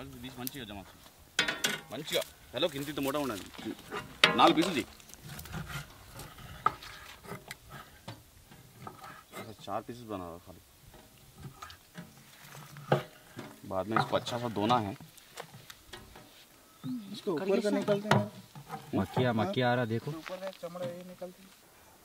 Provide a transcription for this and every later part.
తీసి మంచిగా జమ మంచిగా హలో కింద మూట ఉండాలి 4 पीस जी 4 पीस बना रहा खाली बाद में इसको अच्छा सा धोना है इसको ऊपर का निकलते हैं मक्खिया आ रहा देखो ऊपर का चमड़ा ये निकलती है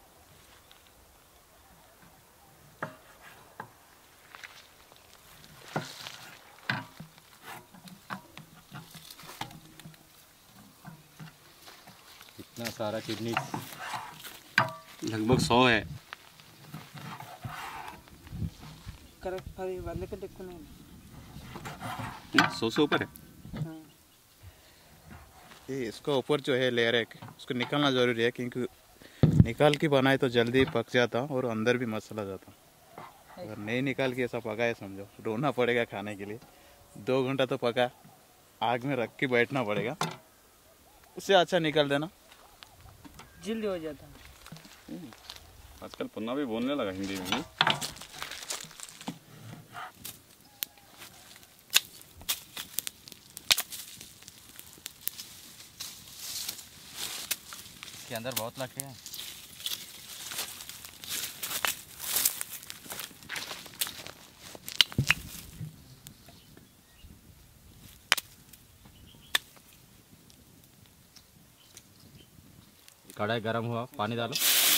इतना सारा किडनी लगभग 100 है करेक्ट अभी वाले के देखो नहीं 100 से ऊपर है ये इसका ऊपर जो है लेयर है उसको निकालना ज़रूरी है क्योंकि निकाल के बनाए तो जल्दी पक जाता और अंदर भी मसाला जाता अगर नहीं निकाल के ऐसा पका है समझो रोना पड़ेगा खाने के लिए 2 घंटा तो पका आग में रख के बैठना पड़ेगा उससे अच्छा निकाल देना जल्दी हो जाता आजकल पन्ना भी बोलने लगा हिंदी में इसके अंदर बहुत लकड़ी है कढ़ाई गरम हुआ पानी डालो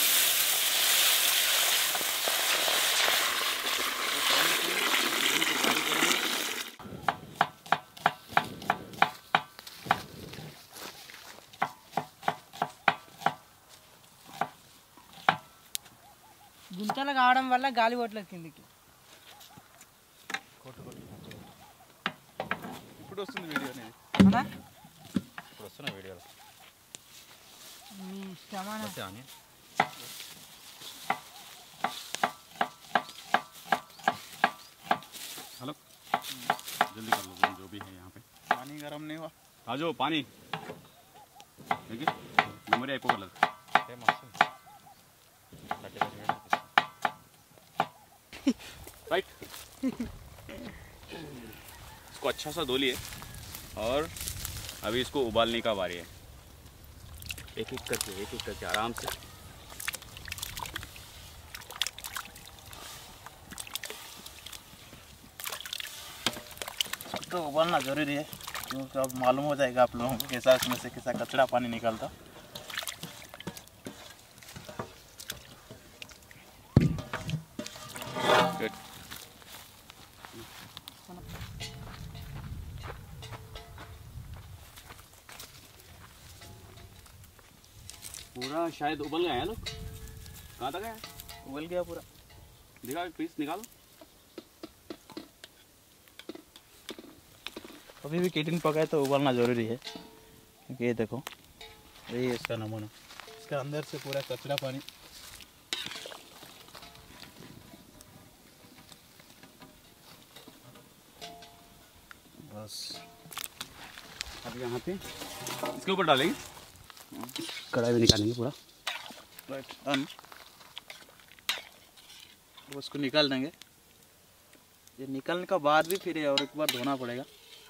గుంతలు కావడం వల్ల గాలి ఓట్ల కిందికి ఇప్పుడు వస్తుంది వీడియో అనేది అవునా ఇప్పుడు వస్తున్నా వీడియోలో మీ ఇష్టమా हेलो जल्दी कर लो जो भी है यहाँ पे पानी गरम नहीं हुआ आ जाओ पानी देखिए मेमोरी एको कलर राइट इसको अच्छा सा धो लिए और अभी इसको उबालने का बारी है एक एक करके आराम से तो उबालना ज़रूरी है क्योंकि अब मालूम हो जाएगा आप लोगों को कैसा इसमें से कैसा कचरा पानी निकलता पूरा शायद उबल गया है लोग कहाँ तक है उबल गया पूरा दिखा पीस निकालो कभी भी किडनी पकाए तो उबालना ज़रूरी है क्योंकि ये देखो ये इसका नमूना इसका अंदर से पूरा कचरा पानी बस अब यहाँ पे इसके ऊपर डालेंगे कढ़ाई में निकालेंगे पूरा राइट डन उसको निकाल देंगे ये निकालने का बाद भी फिर और एक बार धोना पड़ेगा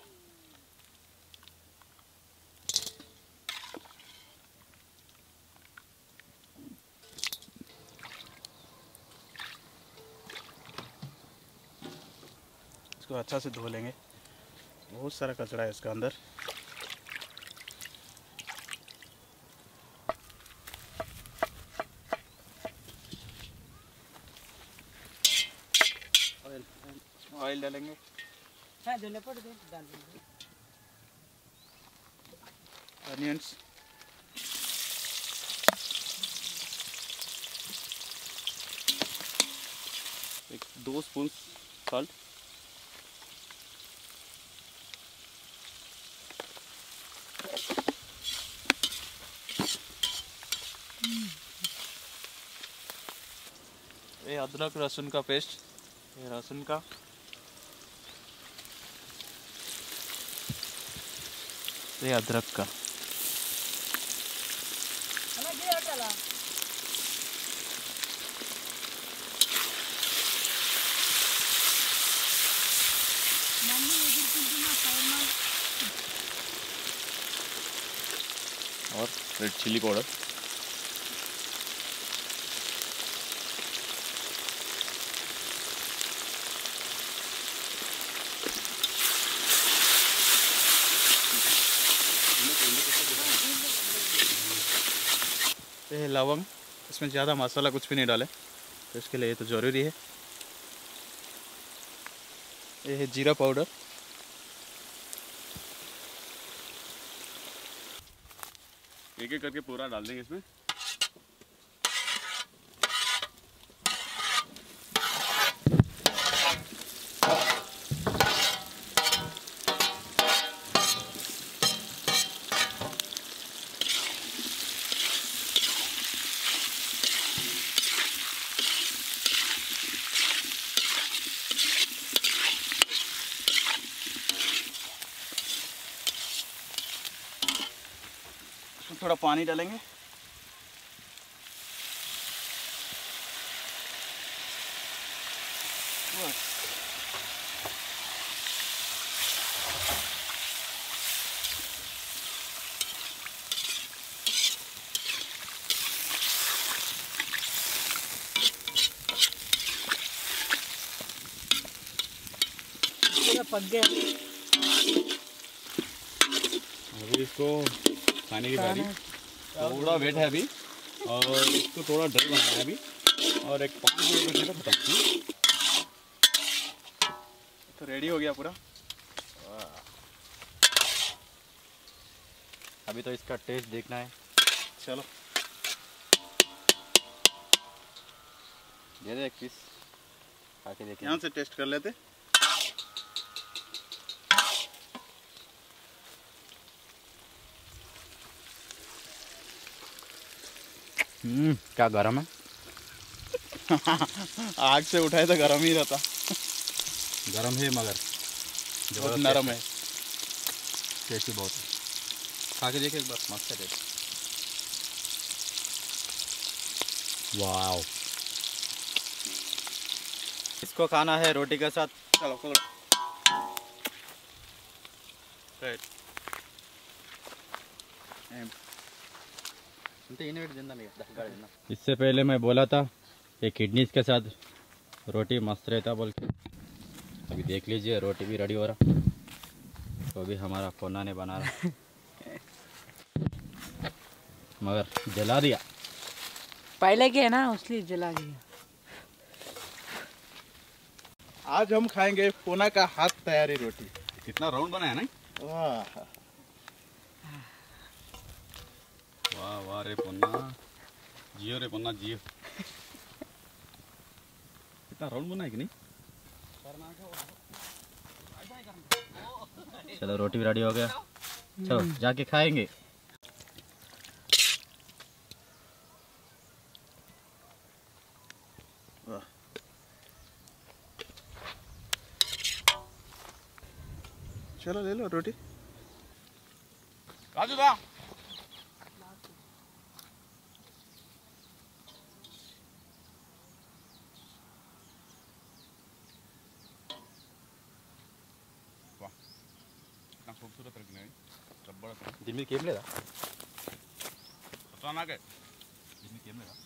इसको अच्छा से धो लेंगे बहुत सारा कचरा है इसका अंदर ऑयल डालेंगे हाँ जले पड़ दे डाल देंगे अनियंस एक 2 स्पून सॉल्ट ये अदरक लहसुन का पेस्ट ये लहसुन का ये अदरक का और रेड चिली पाउडर। ये है लवंग, इसमें ज़्यादा मसाला कुछ भी नहीं डाले तो इसके लिए ये तो ज़रूरी है। ये है जीरा पाउडर, एक एक करके पूरा डाल देंगे इसमें। थोड़ा पानी डालेंगे। बस पूरा पक गया। अभी इसको खाने की बारी। थोड़ा वेट है अभी और इसको थोड़ा ड्राई बनाना है अभी, और एक 5 मिनट बचने का खत्म। तो रेडी हो गया पूरा। अभी तो इसका टेस्ट देखना है। चलो दे दे एक पीस खा के देखिए। यहाँ से टेस्ट कर लेते। क्या गरम है। आग से उठाए तो गर्म ही रहता, गरम है मगर बहुत नरम है। टेस्टी बहुत है। खा के देखिए एक बार, मस्त है टेस्ट। वाओ, इसको खाना है रोटी के साथ। चलो पकड़ो। राइट। इससे पहले मैं बोला था ये किडनीज के साथ रोटी मस्त रहता बोल के। अभी देख लीजिए रोटी भी रेडी हो रहा, तो भी हमारा कोना ने बना रहा मगर जला दिया। पहले के है ना, उसलिए जला दिया। आज हम खाएंगे कोना का हाथ तैयारी रोटी। कितना राउंड बनाया ना। वाह वाह वाह रे पोन्ना, जियो रे पोन्ना जियो। कितना राउंड बनाया कि नहीं। चलो रोटी भी रेडी हो गया, चलो जाके खाएंगे। चलो ले लो रोटी। राजू दा खूबसूरत रखने चब्बड़ दिम्मी केम लेदा अचानक है। दिम्मी केम लेदा